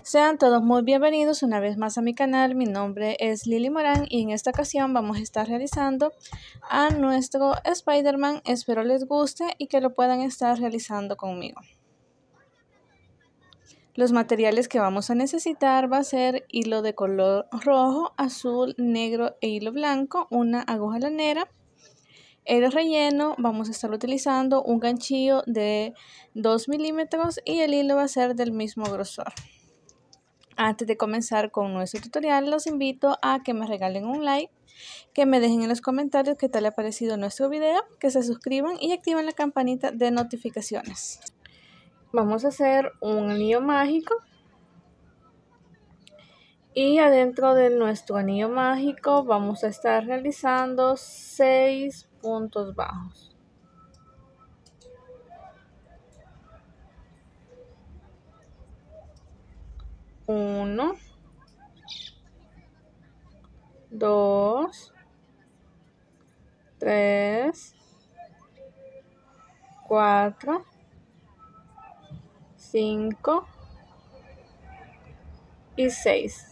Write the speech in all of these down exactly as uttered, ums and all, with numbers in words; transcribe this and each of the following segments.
Sean todos muy bienvenidos una vez más a mi canal. Mi nombre es Lili Morán y en esta ocasión vamos a estar realizando a nuestro Spider-Man. Espero les guste y que lo puedan estar realizando conmigo. Los materiales que vamos a necesitar va a ser hilo de color rojo, azul, negro e hilo blanco, una aguja lanera. El relleno vamos a estar utilizando un ganchillo de dos milímetros y el hilo va a ser del mismo grosor. Antes de comenzar con nuestro tutorial, los invito a que me regalen un like, que me dejen en los comentarios qué tal les ha parecido nuestro video, que se suscriban y activen la campanita de notificaciones. Vamos a hacer un anillo mágico y adentro de nuestro anillo mágico vamos a estar realizando seis puntos bajos. Uno, dos, tres, cuatro, cinco y seis.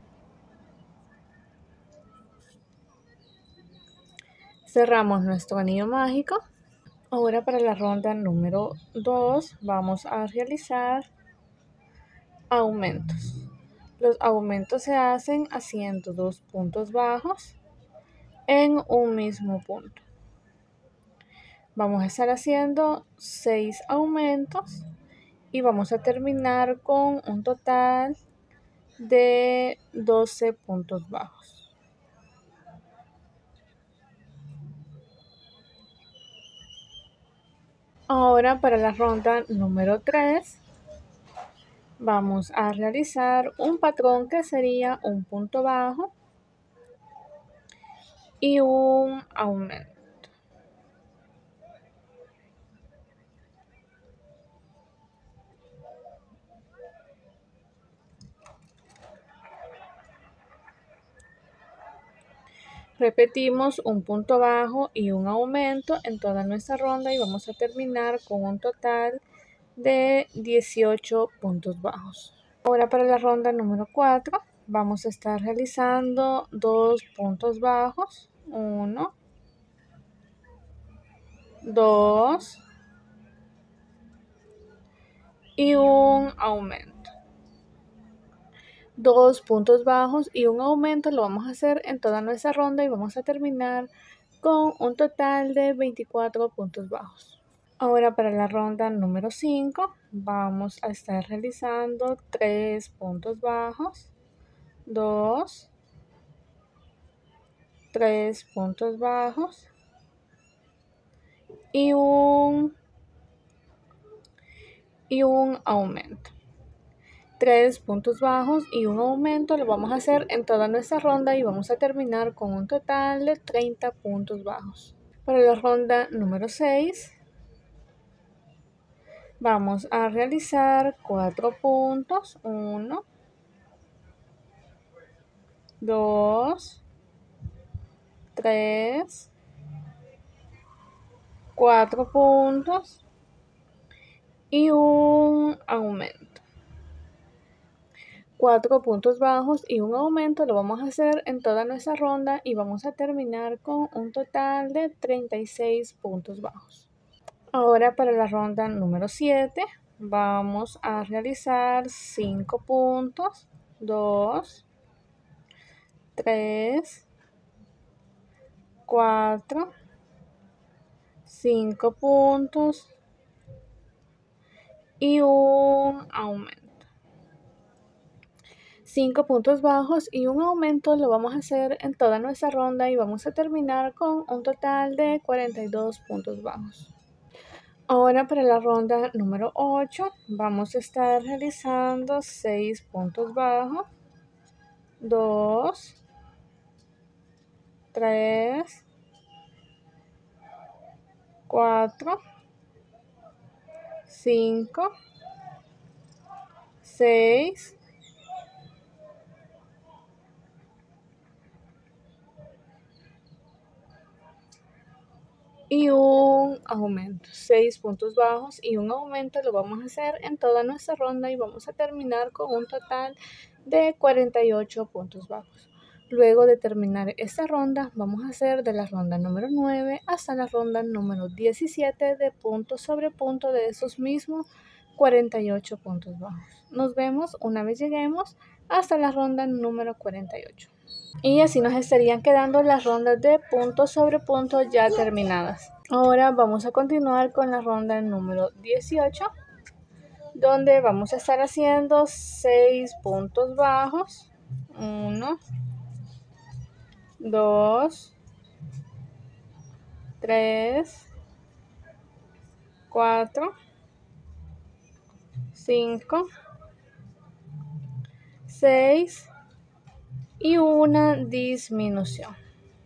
Cerramos nuestro anillo mágico. Ahora para la ronda número dos vamos a realizar aumentos. Los aumentos se hacen haciendo dos puntos bajos en un mismo punto. Vamos a estar haciendo seis aumentos y vamos a terminar con un total de doce puntos bajos. Ahora para la ronda número tres vamos a realizar un patrón que sería un punto bajo y un aumento. Repetimos un punto bajo y un aumento en toda nuestra ronda y vamos a terminar con un total de dieciocho puntos bajos. Ahora para la ronda número cuatro vamos a estar realizando dos puntos bajos, uno, dos y un aumento. Dos puntos bajos y un aumento lo vamos a hacer en toda nuestra ronda y vamos a terminar con un total de veinticuatro puntos bajos. Ahora para la ronda número cinco vamos a estar realizando tres puntos bajos, dos, tres puntos bajos y un, y un aumento. Tres puntos bajos y un aumento lo vamos a hacer en toda nuestra ronda y vamos a terminar con un total de treinta puntos bajos. Para la ronda número seis vamos a realizar cuatro puntos, uno, dos, tres, cuatro puntos y un aumento. Cuatro puntos bajos y un aumento lo vamos a hacer en toda nuestra ronda y vamos a terminar con un total de treinta y seis puntos bajos. Ahora para la ronda número siete vamos a realizar cinco puntos, dos, tres, cuatro, cinco puntos y un aumento. cinco puntos bajos y un aumento lo vamos a hacer en toda nuestra ronda y vamos a terminar con un total de cuarenta y dos puntos bajos. Ahora para la ronda número ocho vamos a estar realizando seis puntos bajos, dos, tres, cuatro, cinco, seis y un aumento. seis puntos bajos y un aumento lo vamos a hacer en toda nuestra ronda y vamos a terminar con un total de cuarenta y ocho puntos bajos. Luego de terminar esta ronda, vamos a hacer de la ronda número nueve hasta la ronda número diecisiete de punto sobre punto de esos mismos cuarenta y ocho puntos bajos. Nos vemos una vez lleguemos hasta la ronda número cuarenta y ocho. Y así nos estarían quedando las rondas de punto sobre punto ya terminadas. Ahora vamos a continuar con la ronda número dieciocho, donde vamos a estar haciendo seis puntos bajos. uno, dos, tres, cuatro, cinco, seis y una disminución.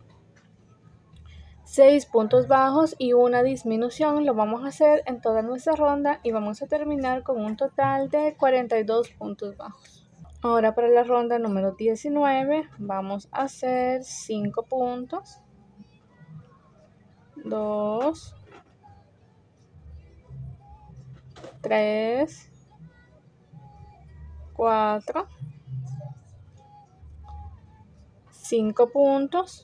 seis puntos bajos y una disminución lo vamos a hacer en toda nuestra ronda y vamos a terminar con un total de cuarenta y dos puntos bajos. Ahora para la ronda número diecinueve vamos a hacer cinco puntos, dos, tres, cuatro, cinco puntos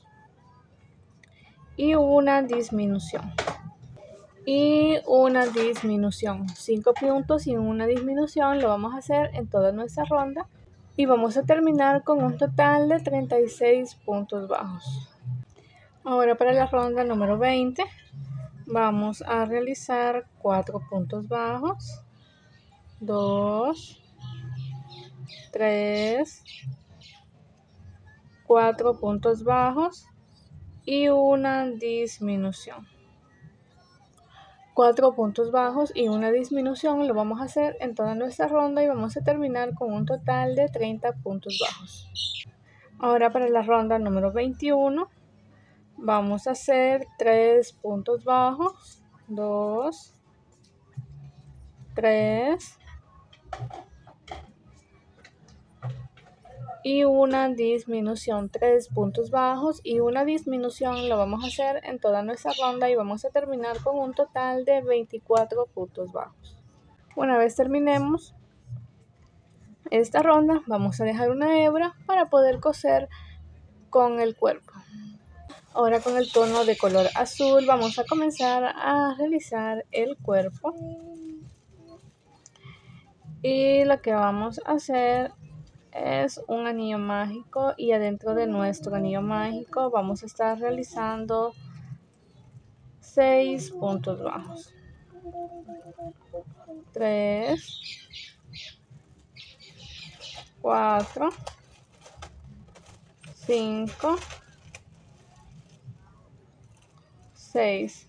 y una disminución. Y una disminución. cinco puntos y una disminución lo vamos a hacer en toda nuestra ronda. Y vamos a terminar con un total de treinta y seis puntos bajos. Ahora para la ronda número veinte vamos a realizar cuatro puntos bajos, dos, tres, cuatro puntos bajos y una disminución. cuatro puntos bajos y una disminución lo vamos a hacer en toda nuestra ronda y vamos a terminar con un total de treinta puntos bajos. Ahora para la ronda número veintiuno vamos a hacer tres puntos bajos, dos, tres y una disminución. tres puntos bajos y una disminución lo vamos a hacer en toda nuestra ronda y vamos a terminar con un total de veinticuatro puntos bajos. Una vez terminemos esta ronda vamos a dejar una hebra para poder coser con el cuerpo. Ahora con el tono de color azul vamos a comenzar a realizar el cuerpo y lo que vamos a hacer es un anillo mágico y adentro de nuestro anillo mágico vamos a estar realizando seis puntos bajos, tres, cuatro, cinco, seis.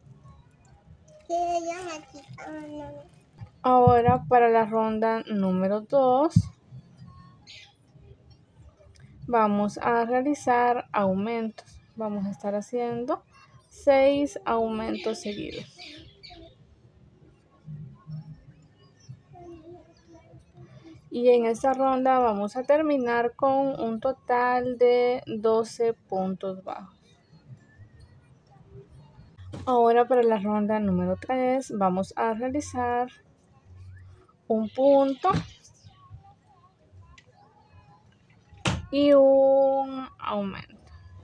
Ahora para la ronda número dos vamos a realizar aumentos. Vamos a estar haciendo seis aumentos seguidos. Y en esta ronda vamos a terminar con un total de doce puntos bajos. Ahora para la ronda número tres vamos a realizar un punto y un aumento.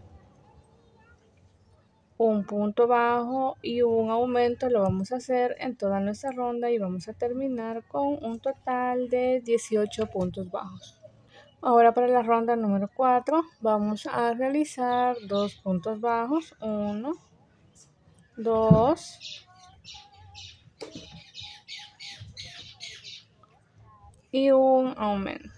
Un punto bajo y un aumento lo vamos a hacer en toda nuestra ronda y vamos a terminar con un total de dieciocho puntos bajos. Ahora para la ronda número cuatro vamos a realizar dos puntos bajos, uno, dos y un aumento.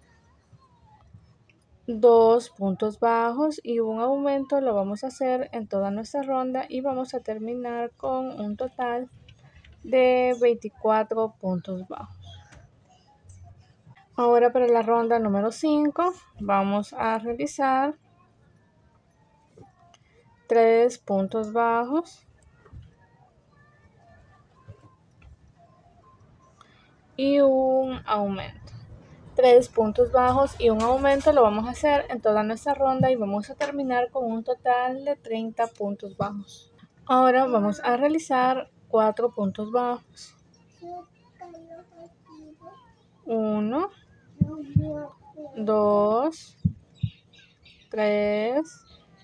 Dos puntos bajos y un aumento lo vamos a hacer en toda nuestra ronda y vamos a terminar con un total de veinticuatro puntos bajos. Ahora para la ronda número cinco vamos a realizar tres puntos bajos y un aumento. Tres puntos bajos y un aumento lo vamos a hacer en toda nuestra ronda y vamos a terminar con un total de treinta puntos bajos. Ahora vamos a realizar cuatro puntos bajos. Uno, dos, tres,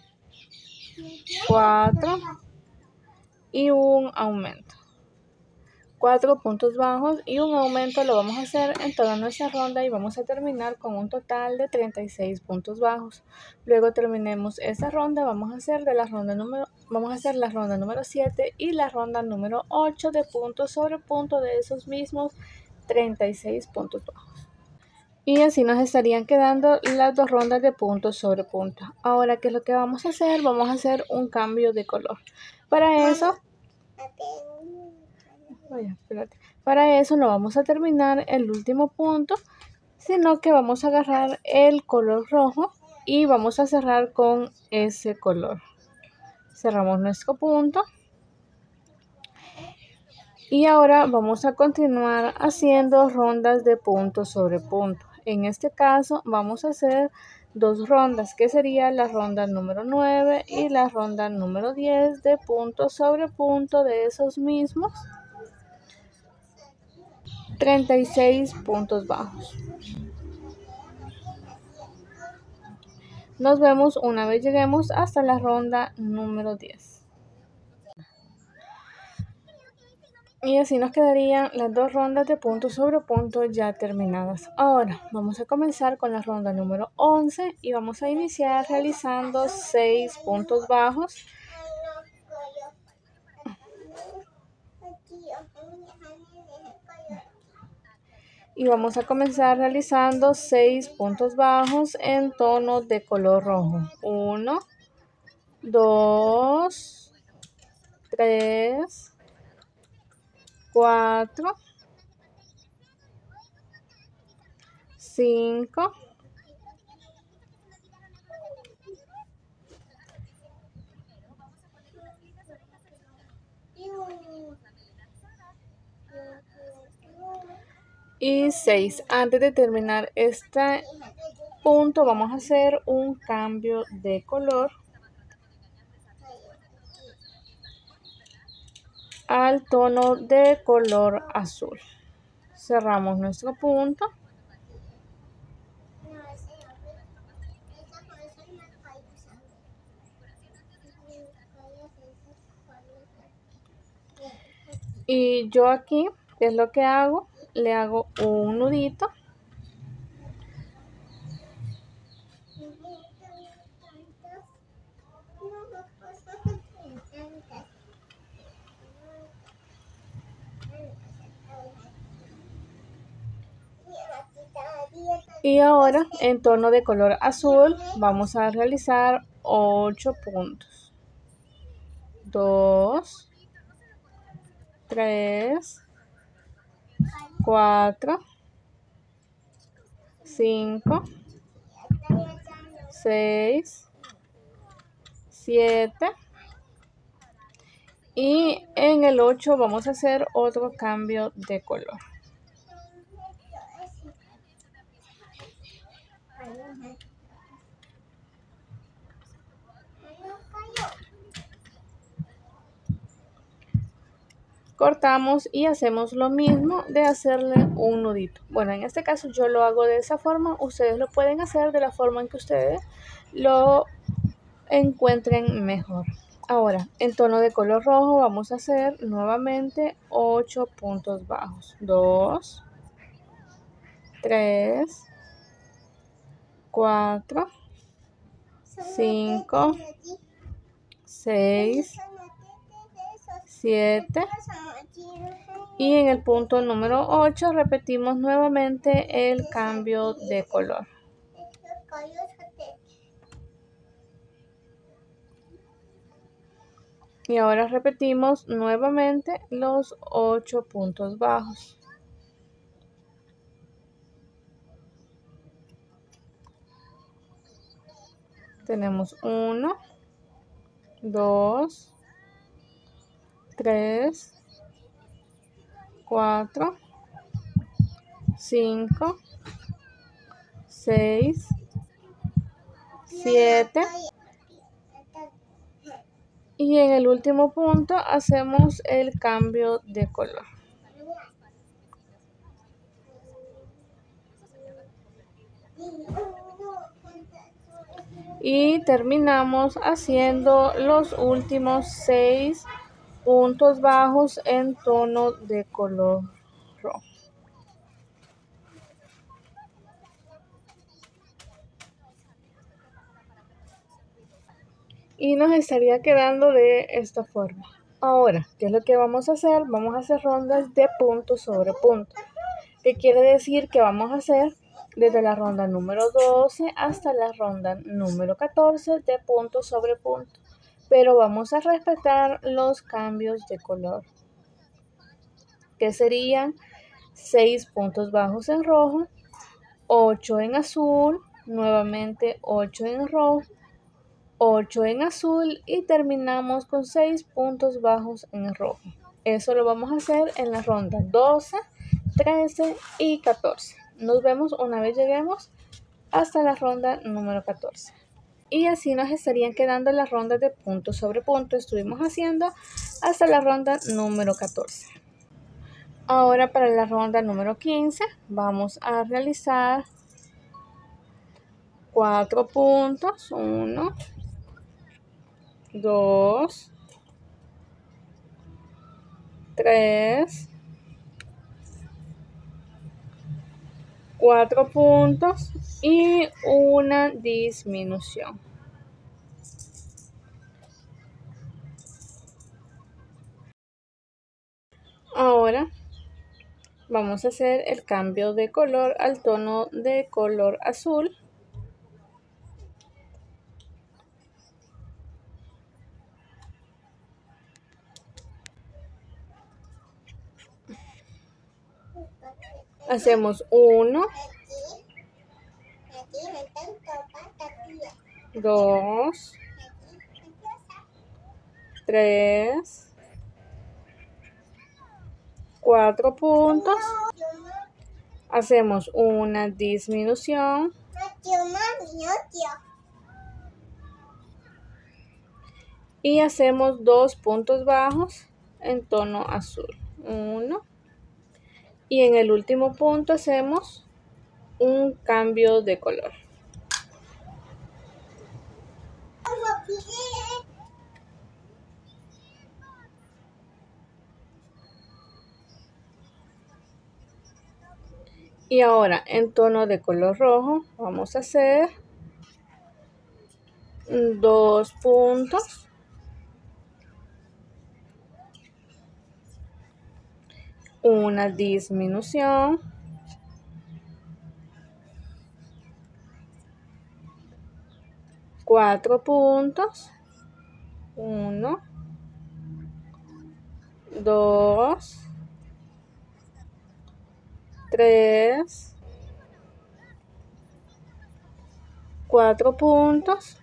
cuatro y un aumento. Cuatro puntos bajos y un aumento lo vamos a hacer en toda nuestra ronda y vamos a terminar con un total de treinta y seis puntos bajos. Luego terminemos esta ronda, vamos a hacer de la ronda número vamos a hacer la ronda número siete y la ronda número ocho de punto sobre punto de esos mismos treinta y seis puntos bajos. Y así nos estarían quedando las dos rondas de punto sobre punto. Ahora, ¿qué es lo que vamos a hacer? Vamos a hacer un cambio de color. Para eso Vaya, espérate. Para eso no vamos a terminar el último punto, sino que vamos a agarrar el color rojo y vamos a cerrar con ese color. Cerramos nuestro punto. Y ahora vamos a continuar haciendo rondas de punto sobre punto. En este caso vamos a hacer dos rondas, que sería la ronda número nueve y la ronda número diez de punto sobre punto de esos mismos treinta y seis puntos bajos. Nos vemos una vez lleguemos hasta la ronda número diez. Y así nos quedarían las dos rondas de punto sobre punto ya terminadas. Ahora vamos a comenzar con la ronda número once y vamos a iniciar realizando seis puntos bajos. Y vamos a comenzar realizando seis puntos bajos en tono de color rojo. uno, dos, tres, cuatro, cinco, y seis. Antes de terminar este punto vamos a hacer un cambio de color al tono de color azul. Cerramos nuestro punto. Y yo aquí, ¿qué es lo que hago? Le hago un nudito. Y ahora en tono de color azul vamos a realizar ocho puntos. dos, tres, cuatro, cinco, seis, siete. Y en el ocho vamos a hacer otro cambio de color. Cortamos y hacemos lo mismo de hacerle un nudito. Bueno, en este caso yo lo hago de esa forma. Ustedes lo pueden hacer de la forma en que ustedes lo encuentren mejor. Ahora, en tono de color rojo vamos a hacer nuevamente ocho puntos bajos. dos, tres, cuatro, cinco, seis, siete. Y en el punto número ocho repetimos nuevamente el cambio de color. Y ahora repetimos nuevamente los ocho puntos bajos. Tenemos uno, dos, tres, cuatro, cinco, seis, siete. Y en el último punto hacemos el cambio de color. Y terminamos haciendo los últimos seis puntos bajos en tono de color rojo. Y nos estaría quedando de esta forma. Ahora, ¿qué es lo que vamos a hacer? Vamos a hacer rondas de punto sobre punto. ¿Qué quiere decir? Que vamos a hacer desde la ronda número doce hasta la ronda número catorce de punto sobre punto. Pero vamos a respetar los cambios de color, que serían seis puntos bajos en rojo, ocho en azul, nuevamente ocho en rojo, ocho en azul y terminamos con seis puntos bajos en rojo. Eso lo vamos a hacer en la ronda doce, trece y catorce. Nos vemos una vez lleguemos hasta la ronda número catorce. Y así nos estarían quedando las rondas de punto sobre punto. Estuvimos haciendo hasta la ronda número catorce. Ahora para la ronda número quince vamos a realizar cuatro puntos. uno, dos, tres, cuatro puntos y una disminución. Ahora vamos a hacer el cambio de color al tono de color azul. Hacemos uno, dos, tres, cuatro puntos. Hacemos una disminución. Y hacemos dos puntos bajos en tono azul. Uno. Y en el último punto hacemos un cambio de color. Y ahora en tono de color rojo vamos a hacer dos puntos. Una disminución. Cuatro puntos. Uno. Dos. Tres. Cuatro puntos.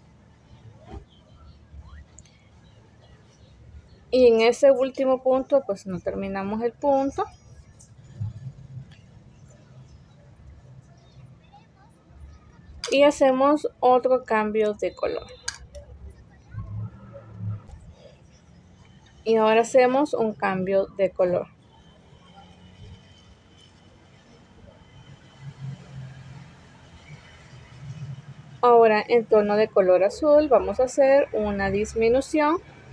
Y en ese último punto pues no terminamos el punto. Y hacemos otro cambio de color. Y ahora hacemos un cambio de color. Ahora en tono de color azul vamos a hacer una disminución.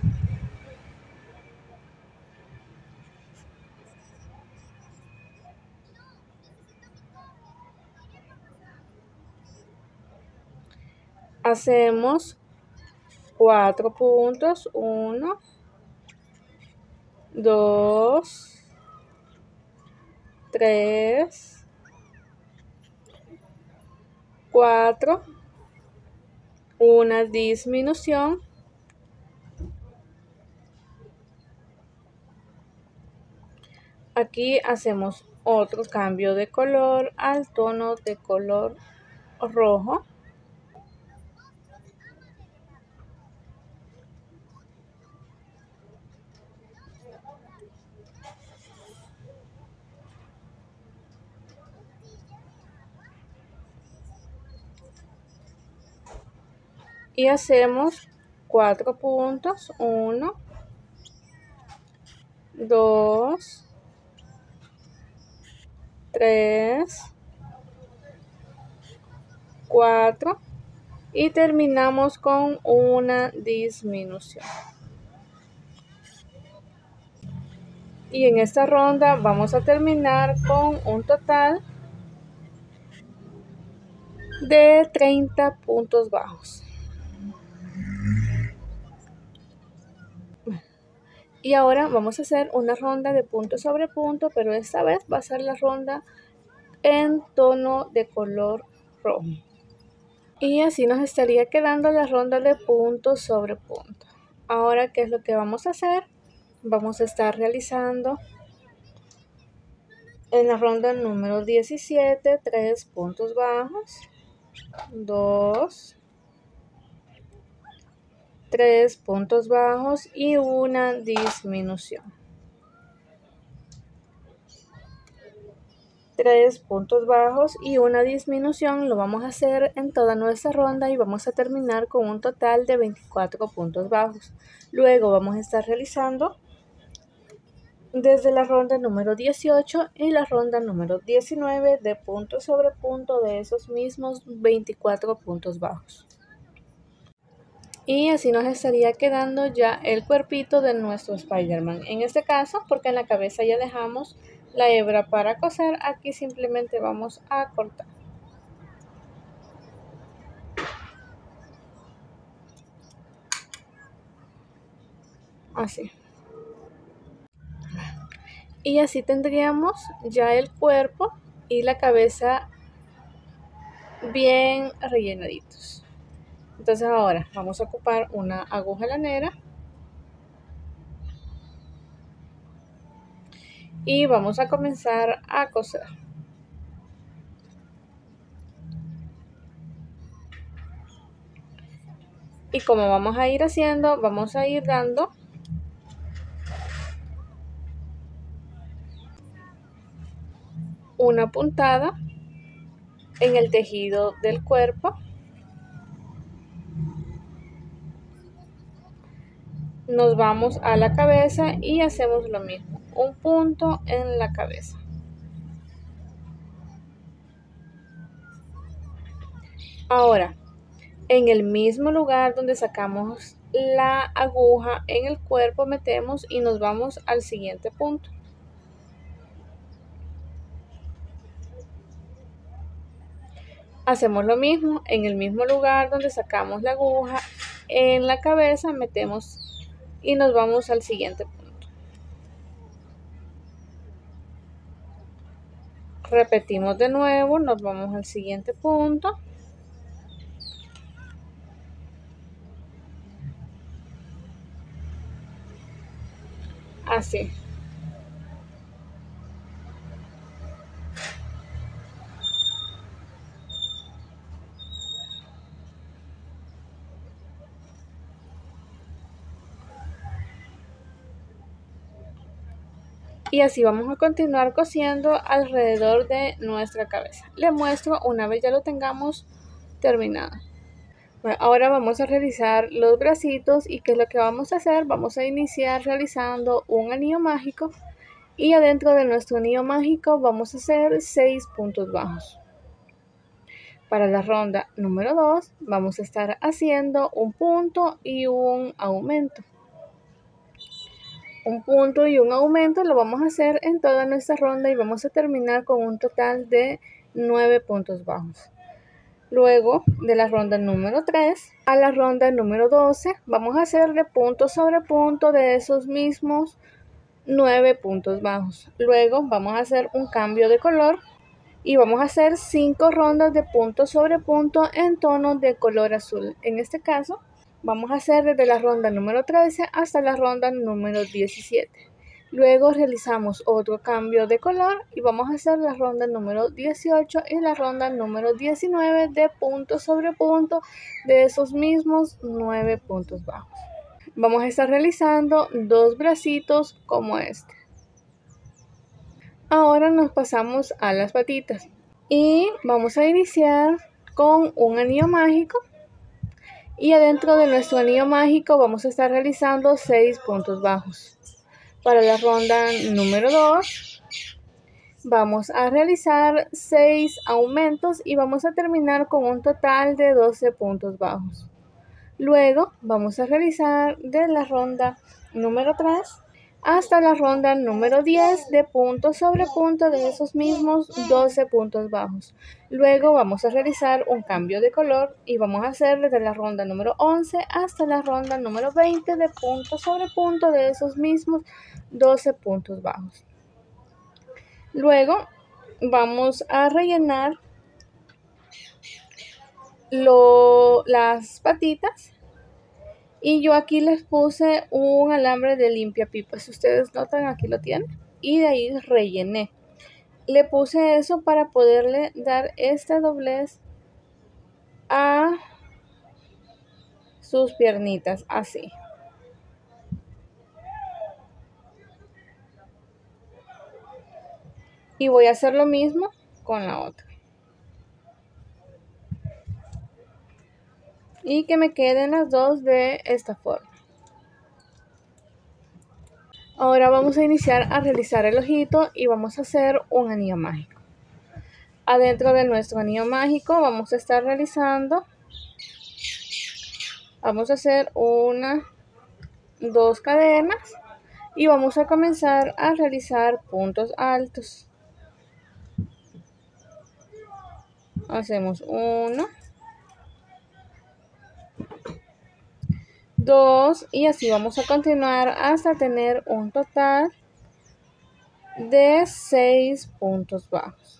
Hacemos cuatro puntos. Uno, dos, tres, cuatro. Una disminución. Aquí hacemos otro cambio de color al tono de color rojo. Y hacemos cuatro puntos, uno, dos, tres, cuatro y terminamos con una disminución. Y en esta ronda vamos a terminar con un total de treinta puntos bajos. Y ahora vamos a hacer una ronda de punto sobre punto, pero esta vez va a ser la ronda en tono de color rojo. Y así nos estaría quedando la ronda de punto sobre punto. Ahora, ¿qué es lo que vamos a hacer? Vamos a estar realizando en la ronda número diecisiete, tres puntos bajos, dos, tres puntos bajos y una disminución. tres puntos bajos y una disminución lo vamos a hacer en toda nuestra ronda y vamos a terminar con un total de veinticuatro puntos bajos. Luego vamos a estar realizando desde la ronda número dieciocho y la ronda número diecinueve de punto sobre punto de esos mismos veinticuatro puntos bajos. Y así nos estaría quedando ya el cuerpito de nuestro Spider-Man. En este caso, porque en la cabeza ya dejamos la hebra para coser, aquí simplemente vamos a cortar. Así. Y así tendríamos ya el cuerpo y la cabeza bien rellenaditos. Entonces ahora vamos a ocupar una aguja lanera y vamos a comenzar a coser. Y como vamos a ir haciendo, vamos a ir dando una puntada en el tejido del cuerpo. Nos vamos a la cabeza y hacemos lo mismo, un punto en la cabeza. Ahora, en el mismo lugar donde sacamos la aguja en el cuerpo, metemos y nos vamos al siguiente punto. Hacemos lo mismo, en el mismo lugar donde sacamos la aguja en la cabeza, metemos y nos vamos al siguiente punto. Repetimos de nuevo, nos vamos al siguiente punto. Así. Y así vamos a continuar cosiendo alrededor de nuestra cabeza. Les muestro una vez ya lo tengamos terminado. Bueno, ahora vamos a realizar los bracitos y ¿qué es lo que vamos a hacer? Vamos a iniciar realizando un anillo mágico y adentro de nuestro anillo mágico vamos a hacer seis puntos bajos. Para la ronda número dos vamos a estar haciendo un punto y un aumento. Un punto y un aumento lo vamos a hacer en toda nuestra ronda y vamos a terminar con un total de nueve puntos bajos. Luego de la ronda número tres a la ronda número doce vamos a hacerle punto sobre punto de esos mismos nueve puntos bajos. Luego vamos a hacer un cambio de color y vamos a hacer cinco rondas de punto sobre punto en tono de color azul. En este caso vamos a hacer desde la ronda número trece hasta la ronda número diecisiete. Luego realizamos otro cambio de color y vamos a hacer la ronda número dieciocho y la ronda número diecinueve de punto sobre punto de esos mismos nueve puntos bajos. Vamos a estar realizando dos bracitos como este. Ahora nos pasamos a las patitas y vamos a iniciar con un anillo mágico Y adentro de nuestro anillo mágico vamos a estar realizando seis puntos bajos. Para la ronda número dos vamos a realizar seis aumentos y vamos a terminar con un total de doce puntos bajos. Luego vamos a realizar de la ronda número tres hasta la ronda número diez de punto sobre punto de esos mismos doce puntos bajos. Luego vamos a realizar un cambio de color y vamos a hacer desde la ronda número once hasta la ronda número veinte de punto sobre punto de esos mismos doce puntos bajos. Luego vamos a rellenar lo, las patitas. Y yo aquí les puse un alambre de limpia pipas. Si ustedes notan, aquí lo tienen. Y de ahí rellené. Le puse eso para poderle dar este doblez a sus piernitas. Así. Y voy a hacer lo mismo con la otra. Y que me queden las dos de esta forma. Ahora vamos a iniciar a realizar el ojito y vamos a hacer un anillo mágico. Adentro de nuestro anillo mágico vamos a estar realizando, vamos a hacer una, dos cadenas y vamos a comenzar a realizar puntos altos. Hacemos uno, dos y así vamos a continuar hasta tener un total de seis puntos bajos.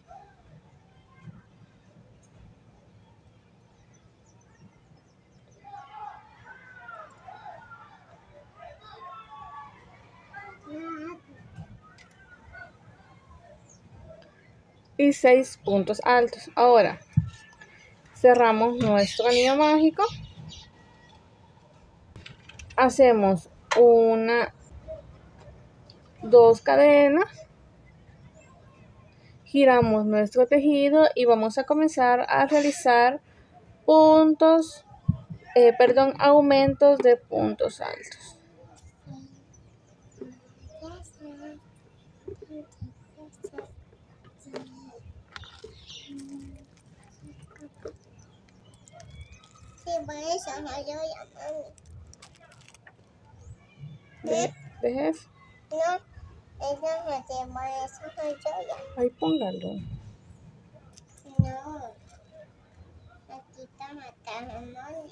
Y seis puntos altos. Ahora cerramos nuestro anillo mágico, hacemos una, dos cadenas, giramos nuestro tejido y vamos a comenzar a realizar puntos, eh, perdón, aumentos de puntos altos. ¿De, de eso? No, ella no lleva eso, no yo. Ahí póngalo. No, aquí está matando mami.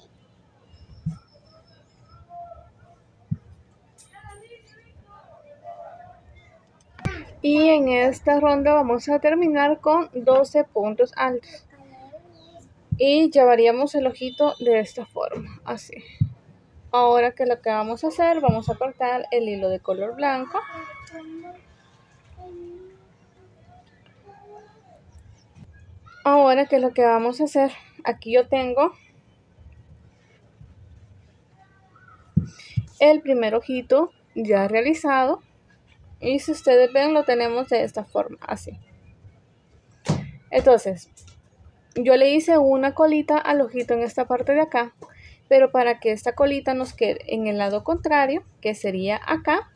Y en esta ronda vamos a terminar con doce puntos altos. Y llevaríamos el ojito de esta forma, así. Ahora que lo que vamos a hacer, vamos a cortar el hilo de color blanco. Ahora que lo que vamos a hacer, aquí yo tengo el primer ojito ya realizado. Y si ustedes ven, lo tenemos de esta forma, así. Entonces, yo le hice una colita al ojito en esta parte de acá. Pero para que esta colita nos quede en el lado contrario, que sería acá,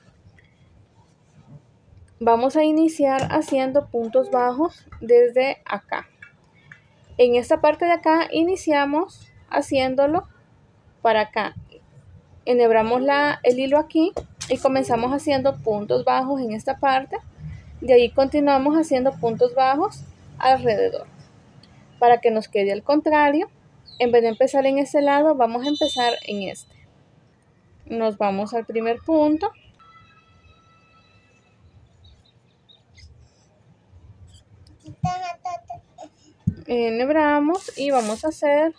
vamos a iniciar haciendo puntos bajos desde acá. En esta parte de acá iniciamos haciéndolo para acá. Enhebramos la, el hilo aquí y comenzamos haciendo puntos bajos en esta parte. De ahí continuamos haciendo puntos bajos alrededor. Para que nos quede al contrario, en vez de empezar en este lado, vamos a empezar en este. Nos vamos al primer punto. Enhebramos y vamos a hacer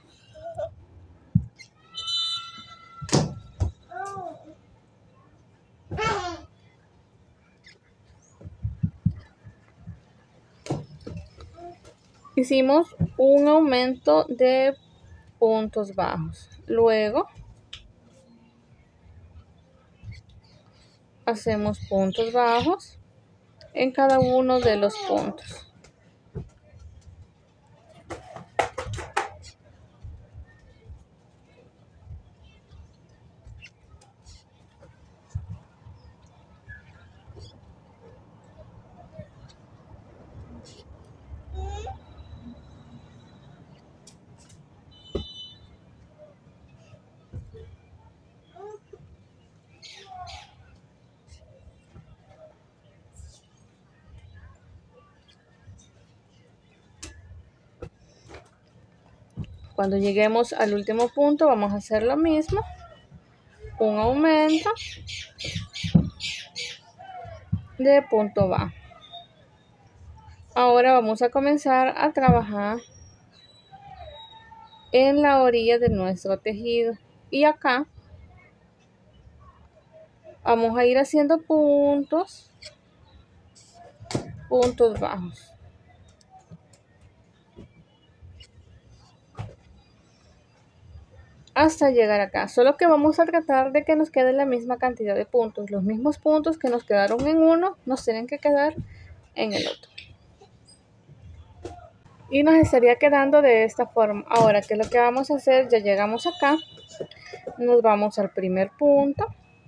hicimos un aumento de puntos bajos. Luego hacemos puntos bajos en cada uno de los puntos. Cuando lleguemos al último punto vamos a hacer lo mismo, un aumento de punto bajo. Ahora vamos a comenzar a trabajar en la orilla de nuestro tejido y acá vamos a ir haciendo puntos, puntos bajos. Hasta llegar acá, solo que vamos a tratar de que nos quede la misma cantidad de puntos. Los mismos puntos que nos quedaron en uno nos tienen que quedar en el otro. Y nos estaría quedando de esta forma. Ahora, ¿qué es lo que vamos a hacer? Ya llegamos acá, nos vamos al primer punto,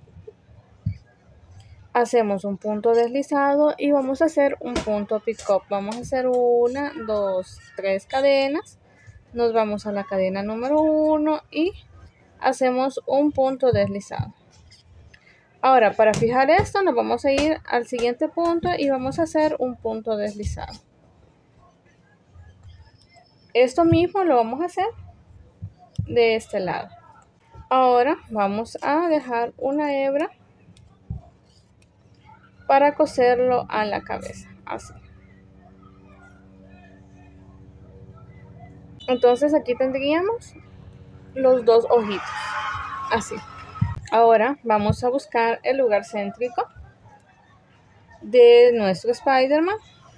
hacemos un punto deslizado y vamos a hacer un punto pick up. Vamos a hacer una, dos, tres cadenas. Nos vamos a la cadena número uno y hacemos un punto deslizado. Ahora, para fijar esto, nos vamos a ir al siguiente punto y vamos a hacer un punto deslizado. Esto mismo lo vamos a hacer de este lado. Ahora vamos a dejar una hebra para coserlo a la cabeza, así. Entonces aquí tendríamos los dos ojitos, así. Ahora vamos a buscar el lugar céntrico de nuestro Spider-Man.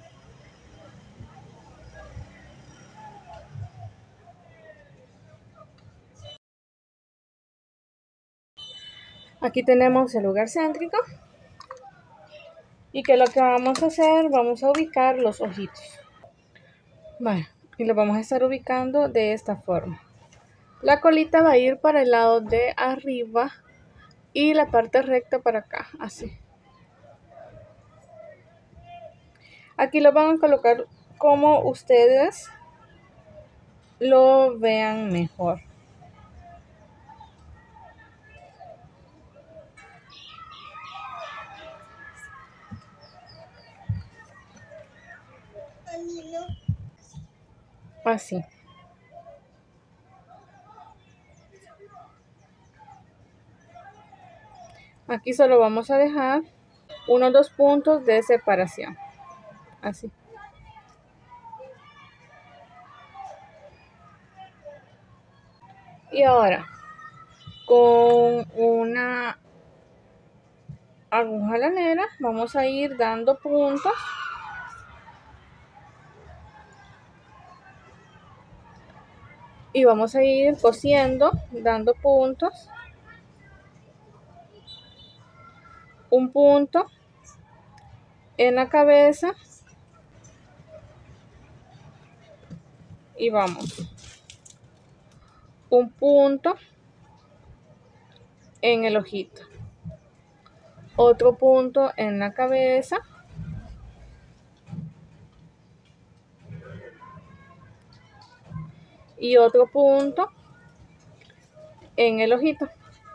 Aquí tenemos el lugar céntrico. Y que lo que vamos a hacer, vamos a ubicar los ojitos. Bueno, y lo vamos a estar ubicando de esta forma. La colita va a ir para el lado de arriba y la parte recta para acá, así. Aquí lo van a colocar como ustedes lo vean mejor. Así. Aquí solo vamos a dejar unos dos puntos de separación. Así. Y ahora, con una aguja lanera, vamos a ir dando puntos. Y vamos a ir cosiendo, dando puntos. Un punto en la cabeza. Y vamos. Un punto en el ojito. Otro punto en la cabeza. Y otro punto en el ojito.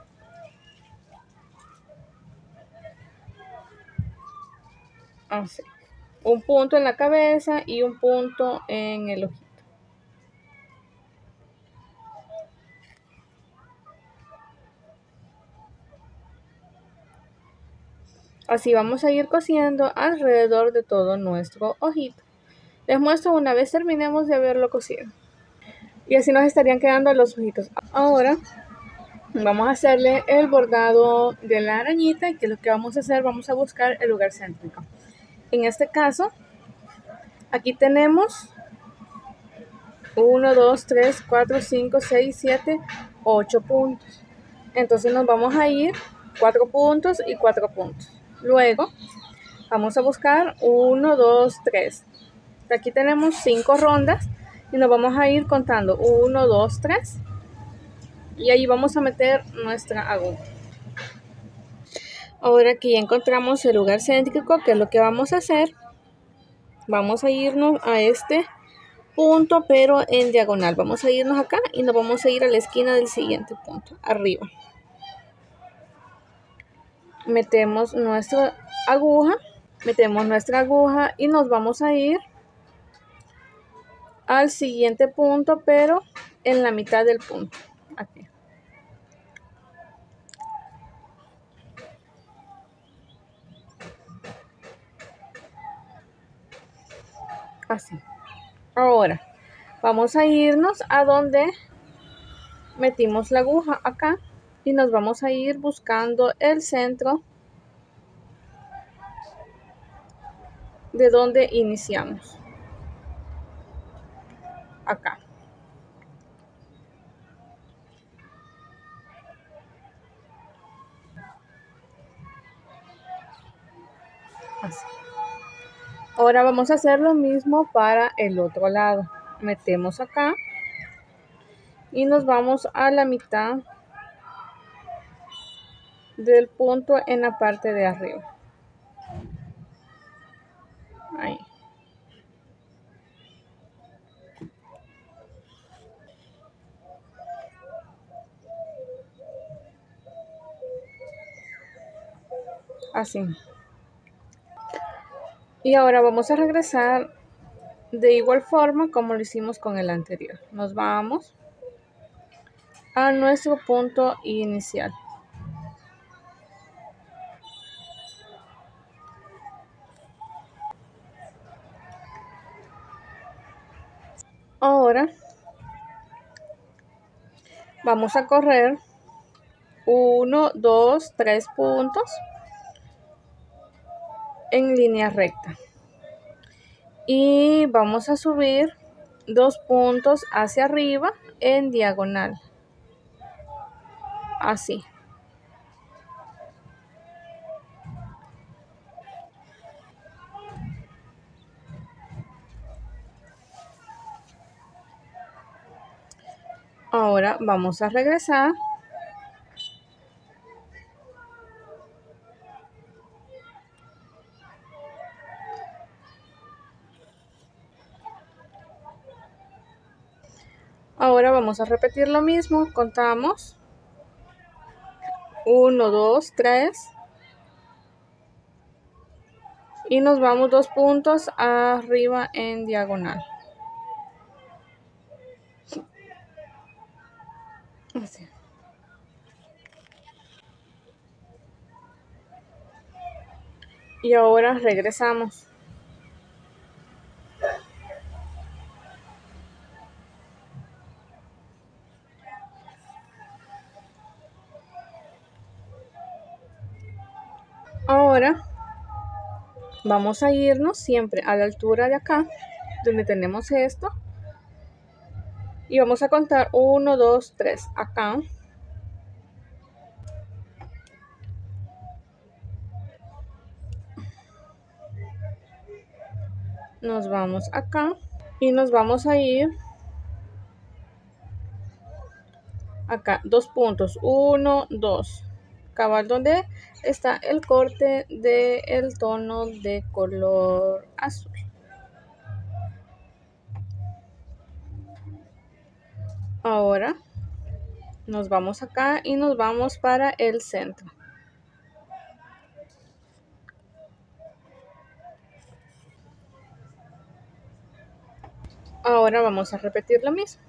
Así. Un punto en la cabeza y un punto en el ojito. Así vamos a ir cosiendo alrededor de todo nuestro ojito. Les muestro una vez terminemos de haberlo cosido. Y así nos estarían quedando los ojitos. Ahora vamos a hacerle el bordado de la arañita. Y que lo que vamos a hacer, vamos a buscar el lugar céntrico. En este caso, aquí tenemos uno, dos, tres, cuatro, cinco, seis, siete, ocho puntos. Entonces nos vamos a ir cuatro puntos y cuatro puntos. Luego vamos a buscar uno, dos, tres. Aquí tenemos cinco rondas y nos vamos a ir contando uno, dos, tres. Y ahí vamos a meter nuestra aguja. Ahora que ya encontramos el lugar céntrico, ¿qué es lo que vamos a hacer? Vamos a irnos a este punto, pero en diagonal. Vamos a irnos acá y nos vamos a ir a la esquina del siguiente punto, arriba. Metemos nuestra aguja, metemos nuestra aguja y nos vamos a ir al siguiente punto, pero en la mitad del punto. Aquí. Así. Ahora vamos a irnos a donde metimos la aguja acá y nos vamos a ir buscando el centro de donde iniciamos. Acá. Así. Ahora vamos a hacer lo mismo para el otro lado. Metemos acá y nos vamos a la mitad del punto en la parte de arriba. Ahí. Así. Y ahora vamos a regresar de igual forma como lo hicimos con el anterior. Nos vamos a nuestro punto inicial. Ahora vamos a correr uno, dos, tres puntos en línea recta. Y vamos a subir dos puntos hacia arriba en diagonal. Así. Ahora vamos a regresar. Ahora vamos a repetir lo mismo. Contamos. uno, dos, tres. Y nos vamos dos puntos arriba en diagonal. Así. Y ahora regresamos. Ahora vamos a irnos siempre a la altura de acá, donde tenemos esto. Y vamos a contar uno, dos, tres acá. Nos vamos acá y nos vamos a ir acá, dos puntos, uno, dos, cabal donde está el corte del tono de color azul. Ahora nos vamos acá y nos vamos para el centro. Ahora vamos a repetir lo mismo.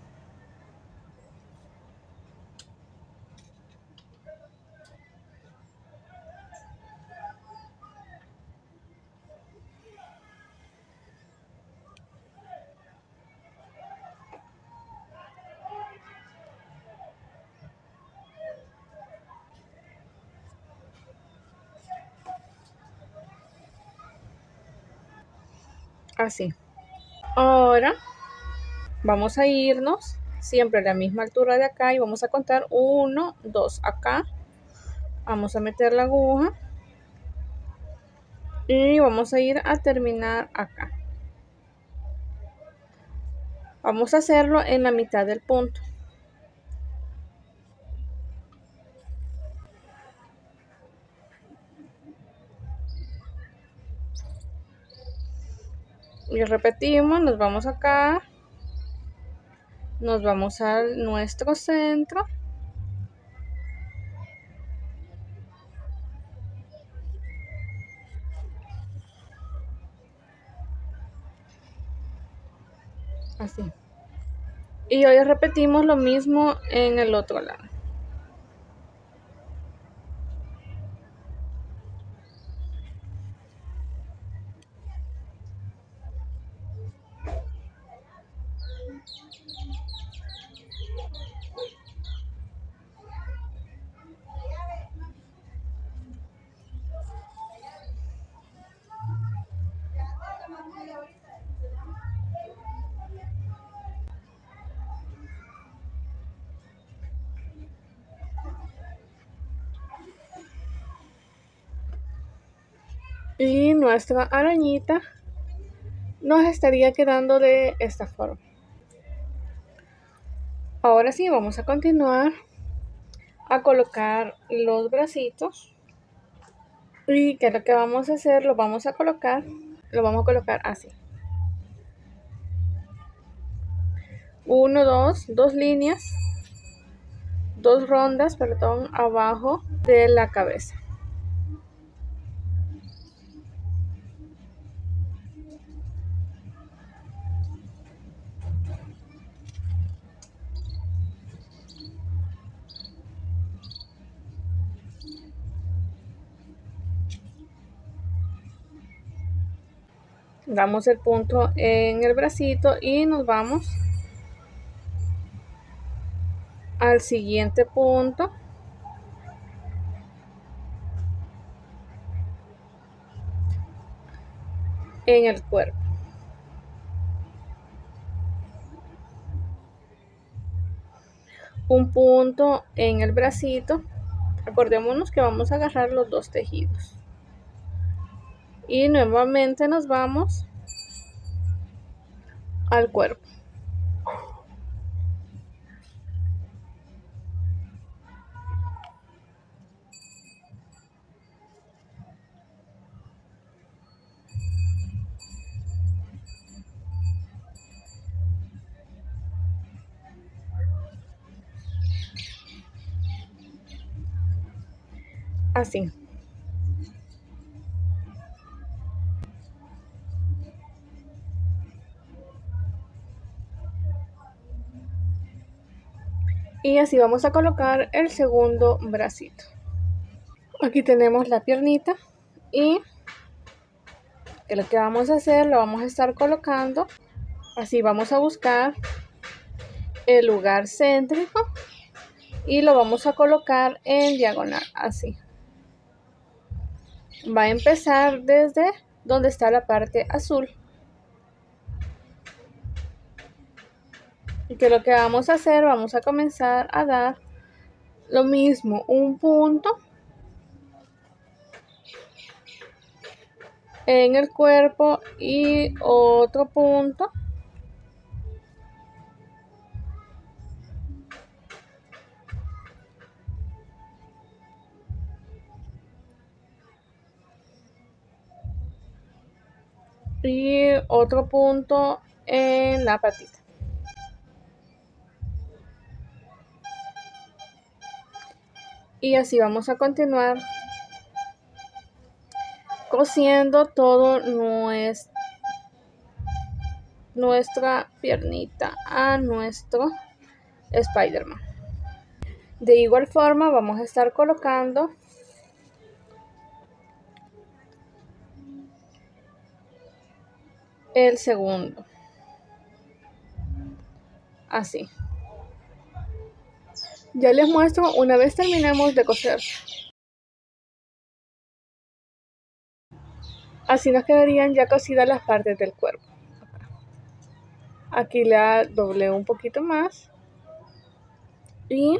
Así. Ahora vamos a irnos siempre a la misma altura de acá y vamos a contar uno, dos acá. Vamos a meter la aguja y vamos a ir a terminar acá. Vamos a hacerlo en la mitad del punto. Y repetimos, nos vamos acá, nos vamos a nuestro centro. Así. Y hoy repetimos lo mismo en el otro lado. Y nuestra arañita nos estaría quedando de esta forma. Ahora sí, vamos a continuar a colocar los bracitos. Y que lo que vamos a hacer, lo vamos a colocar, lo vamos a colocar así. Uno, dos, dos líneas, dos rondas, perdón, abajo de la cabeza. Damos el punto en el bracito y nos vamos al siguiente punto. En el cuerpo. Un punto en el bracito. Acordémonos que vamos a agarrar los dos tejidos. Y nuevamente nos vamos al cuerpo. Así. Y así vamos a colocar el segundo bracito. Aquí tenemos la piernita y lo que vamos a hacer, lo vamos a estar colocando. Así vamos a buscar el lugar céntrico y lo vamos a colocar en diagonal, así. Va a empezar desde donde está la parte azul. Y que lo que vamos a hacer, vamos a comenzar a dar lo mismo, un punto en el cuerpo y otro punto y otro punto en la patita. Y así vamos a continuar cosiendo todo nuestro, nuestra piernita a nuestro Spider-Man. De igual forma vamos a estar colocando el segundo, así. Ya les muestro una vez terminemos de coser. Así nos quedarían ya cosidas las partes del cuerpo. Aquí la doblé un poquito más y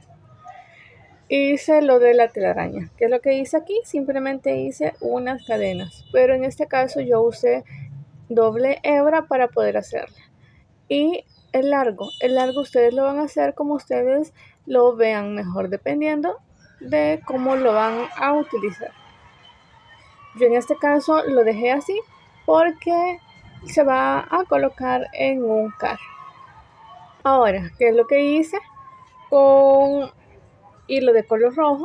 hice lo de la telaraña. ¿Qué es lo que hice aquí? Simplemente hice unas cadenas, pero en este caso yo usé doble hebra para poder hacerla. Y el largo, el largo ustedes lo van a hacer como ustedes lo vean mejor, dependiendo de cómo lo van a utilizar. Yo en este caso lo dejé así porque se va a colocar en un carro. Ahora, ¿qué es lo que hice? Con hilo de color rojo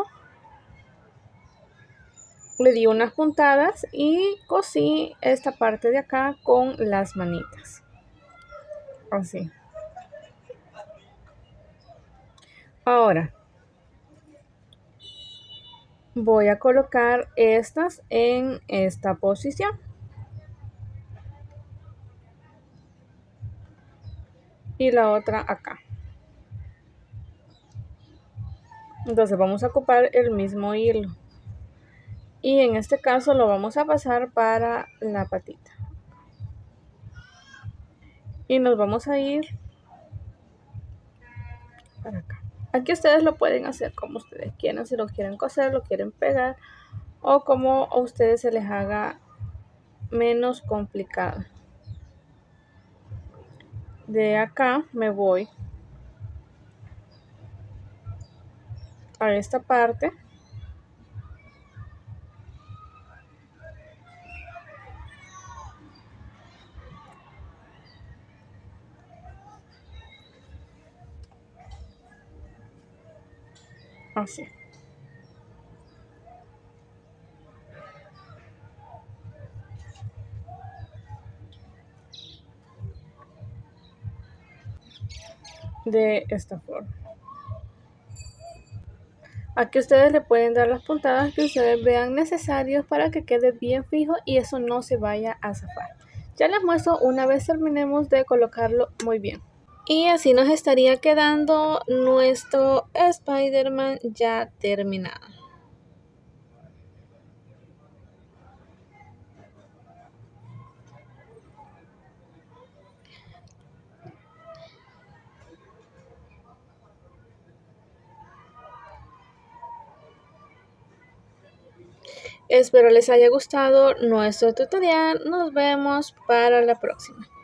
le di unas puntadas y cosí esta parte de acá con las manitas, así. Ahora voy a colocar estas en esta posición. Y la otra acá. Entonces vamos a ocupar el mismo hilo. Y en este caso lo vamos a pasar para la patita. Y nos vamos a ir para acá. Aquí ustedes lo pueden hacer como ustedes quieran, si lo quieren coser, lo quieren pegar o como a ustedes se les haga menos complicado. De acá me voy a esta parte. Así. De esta forma. Aquí ustedes le pueden dar las puntadas que ustedes vean necesarios para que quede bien fijo y eso no se vaya a zafar. Ya les muestro una vez terminemos de colocarlo muy bien. Y así nos estaría quedando nuestro Spider-Man ya terminado. Espero les haya gustado nuestro tutorial. Nos vemos para la próxima.